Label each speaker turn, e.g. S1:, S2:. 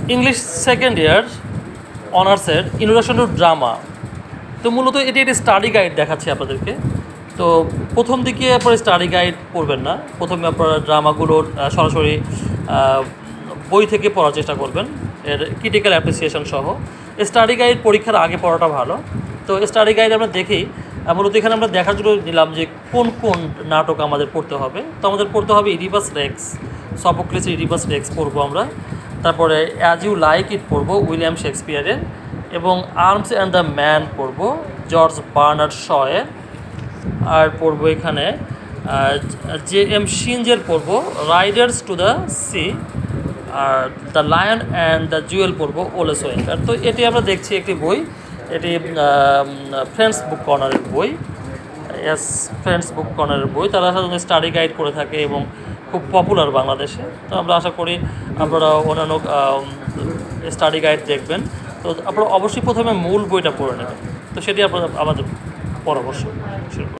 S1: English second year অনার্সের introduction to drama. তো মূলত এটি একটি স্টাডি গাইড দেখাচ্ছি আপনাদেরকে। তো প্রথম দিকে আপনারা স্টাডি গাইড পড়বেন না, প্রথমে আপনারা ড্রামাগুলোর সরাসরি বই থেকে পড়ার চেষ্টা করবেন, এর ক্রিটিক্যাল অ্যাপ্রিসিয়েশন সহ। স্টাডি গাইড পরীক্ষার আগে পড়াটা ভালো। তো স্টাডি গাইড আমরা দেখি, মূলত এখানে আমরা দেখার জন্য নিলাম যে কোন কোন নাটক আমাদের পড়তে হবে। তো আমাদের পড়তে হবে Oedipus Rex, Sophocles Oedipus Rex পড়বো আমরা। তারপরে অ্যাজ ইউ লাইক ইট পড়বো উইলিয়াম শেক্সপিয়ারের, এবং আর্মস অ্যান্ড দ্য ম্যান পড়বো জর্জ বার্নার্ড শয়ের। আর পড়বো এখানে জে.এম. শিঞ্জের পড়বো রাইডার্স টু দ্য সি। আর the lion and the jewel পড়বো ওলে সোয়েঙ্গার। তো এটি আমরা দেখছি একটি বই, এটি ফ্রেন্ডস বুক কর্নারের বই। ফ্রেন্ডস বুক কর্নারের বই তারা সাধারণত স্টাডি গাইড করে থাকে এবং খুব পপুলার বাংলাদেশে। তো আমরা আশা করি আপনারা অন্যান্য স্টাডি গাইড দেখবেন। তো আপনারা অবশ্যই প্রথমে মূল বইটা পড়ে নেবেন। তো সেটি আপনারা আমাদের পরামর্শ শুরু